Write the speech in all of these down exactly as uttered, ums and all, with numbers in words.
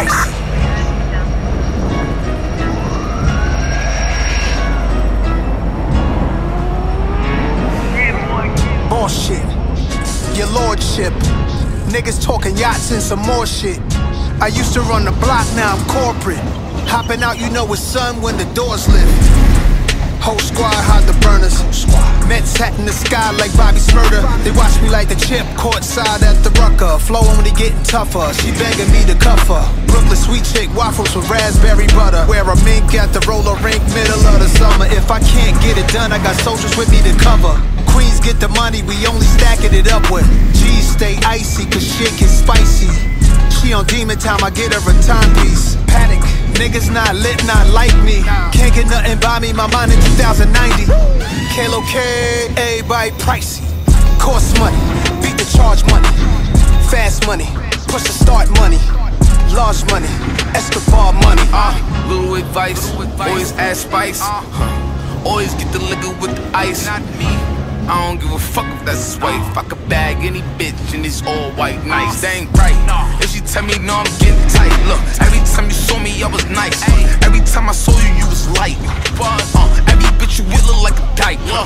pricey. Bullshit, your lordship. Niggas talking yachts and some more shit. I used to run the block, now I'm corporate. Hopping out, you know it's sun when the doors lift. Whole squad hide the burners. Mets hat in the sky like Bobby Smurder. They watch me like the chip, courtside at the Rucker. Flow only getting tougher, she begging me to cuff her. Brooklyn sweet chick, waffles with raspberry butter. Wear a mink at the roller rink, middle of the summer. If I can't get it done, I got soldiers with me to cover. Queens get the money, we only stacking it up with. G's stay icy, cause shit gets spicy. She on demon time, I get her a timepiece. Panic, niggas not lit, not like me. Can't get nothing by me, my mind in two thousand ninety. Kalo K, everybody pricey. Cost money, beat the charge money. Fast money, push the start money. Large money, Escobar money. Uh, little advice, always add spice. Huh. Always get the liquor with the ice. Not me. I don't give a fuck if that's his wife. I could bag any bitch and it's all white nice. That ain't right. If she tell me no, I'm getting tight. Look, every time you saw me, I was nice. Every time I saw you, you was light. Uh, every bitch you with look like a dyke. Uh,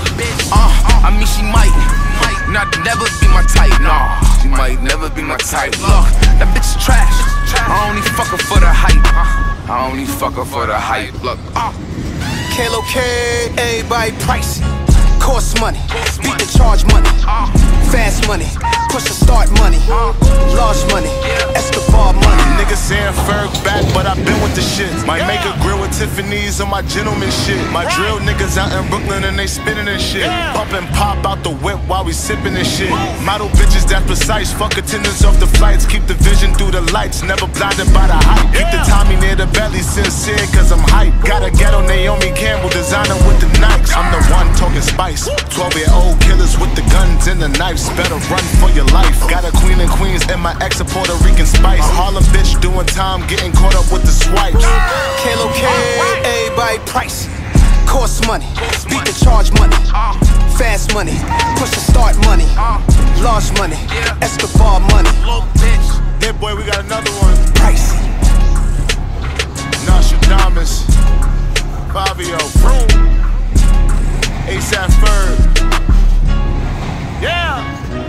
I mean she might, not never be my type. Nah, she might never be my type. Look, that bitch is trash. I only fuck her for the hype. I only fuck her for the hype. Look, uh. Kalo K, everybody pricey. Cost money, beat the charge money. Fast money, push the start money. Large money, Escobar money. Niggas saying Ferg back, but I been with the shit. Might make a grill with Tiffany's on my gentleman shit. My drill niggas out in Brooklyn and they spinning and shit. Pump and pop out the whip while we sipping and shit. Model bitches that precise, fuck attendance off the flights. Keep the vision through the lights, never blinded by the hype. Keep the Tommy near the belly, sincere cause I'm hype. Got a ghetto Naomi Campbell designer with the Nikes. I'm the one talking spice. twelve year old killers with the guns and the knives. Better run for your life. Got a queen and queens and my ex a Puerto Rican spice. A Harlem bitch doing time, getting caught up with the swipes. Kalo K, everybody pricey. Cost money, beat the charge money. Fast money, push the start money. Large money, Escobar money. Yeah boy, we got another one. Pricey. Nostradamus, Fabio, Vroom, ASAP Ferg. Yeah!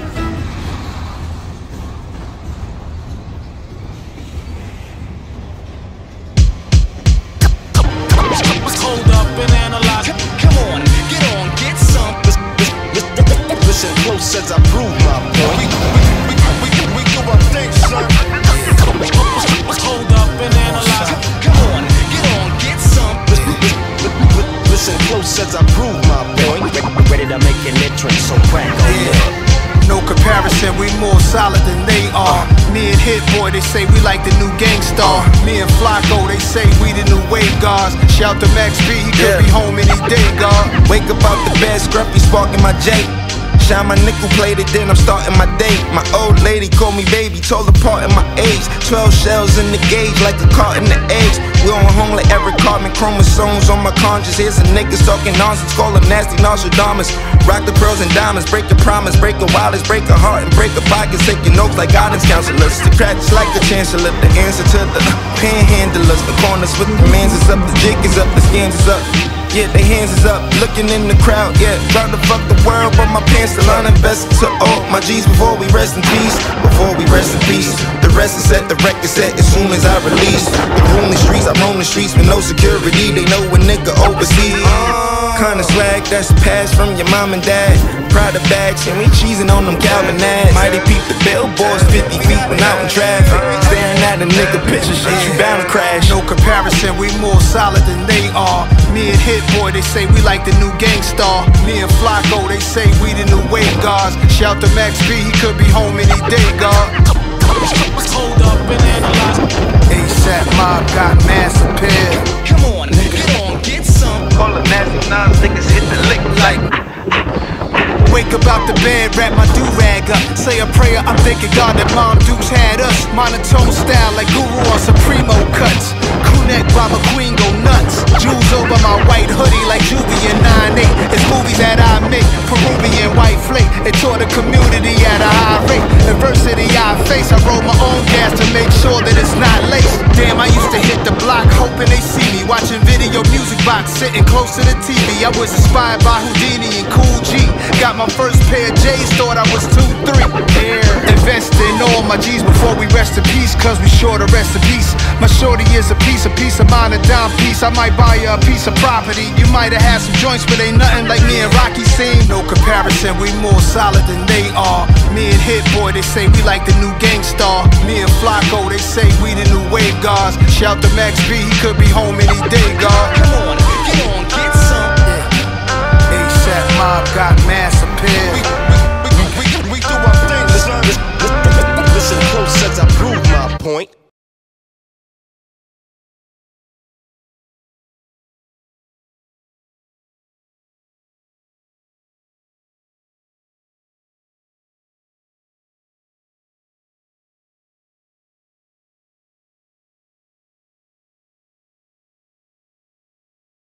Hold up and analyze. Come on, get on, get some. Listen close as I prove my point. We, we, we, we, we do our thing, son. Hold up and analyze. Come on, get on, get some. Listen close as I prove my point. Ready to make an entrance, so crank on yeah. No comparison, we more solid than they are. Me and Hit Boy, they say we like the new Gangstar. Me and Flacco, they say we the new wave guards. Shout to Max B, he could yeah. be home any day, God. Wake up out the bed, scruffy sparking my J. Shine my nickel plated, then I'm starting my day. My old lady called me baby, told apart in my age. Twelve shells in the gauge, like a carton of eggs. We on home like Eric Cartman, chromosomes on my conscience. Here's some niggas talking nonsense, call them nasty Nostradamus. Rock the pearls and diamonds, break the promise, break a wireless, break a heart and break a pocket. Taking notes like guidance counselors. The cracks like the chancellor, the answer to the panhandlers. The corners with the mans is up, the jig is up, the scams is up. Yeah, they hands is up, looking in the crowd, yeah. Trying to fuck the world, but my pants still uninvested to all my G's before we rest in peace. Before we rest in peace. The rest is set, the record set as soon as I release. The room the streets, I roam the streets with no security. They know a nigga overseas. Kinda swag that's passed from your mom and dad. Prada bags, and we cheesing on them Calvin ads. Mighty peep the billboards, fifty feet when out in traffic. Staring at a nigga picture, shit, you bound to crash. No comparison, we more solid than they are. Me and Hit Boy, they say we like the new Gangstar. Me and Flacco, they say we the new wave guards. Shout to Max B, he could be home any day, God. Hold up and analyze. ASAP Mob got mass appeal. Come on, get on, get some. Call the nasty nine niggas hit the lick like. Wake up out the bed, wrap my do-rag up. Say a prayer, I'm thanking God that Mom Dukes had us. Monotone style like Guru on Supremo cuts. Crew-neck by McQueen go nuts. Jewels over my white hoodie like Juvie and nine eight. It's movies that I make, Peruvian white flake. It taught the community at a high rate. Adversity I face, I roll my own gas to make sure that it's not laced. Damn hoping they see me watching video music box, sitting close to the T V. I was inspired by Houdini and Cool G. Got my first pair of J's, thought I was two, three. Air. Invested in all my G's before we rest in peace, cause we sure to rest in peace. My shorty is a piece, a piece of mind, a dime piece. I might buy you a piece of property. You might have had some joints, but ain't nothing like me and Rocky seen. No comparison, we more solid than they are. Me and Hit Boy, they say we like the new Gangstar. Me and Flacco, they say we the new wave guards. Shout to Max B, he could be home any day, God. Come on, get on, get some. Yeah. ASAP Mob got mass appeal. We, we, we, we, we, we do our thing. Listen, listen, listen close as I prove my point.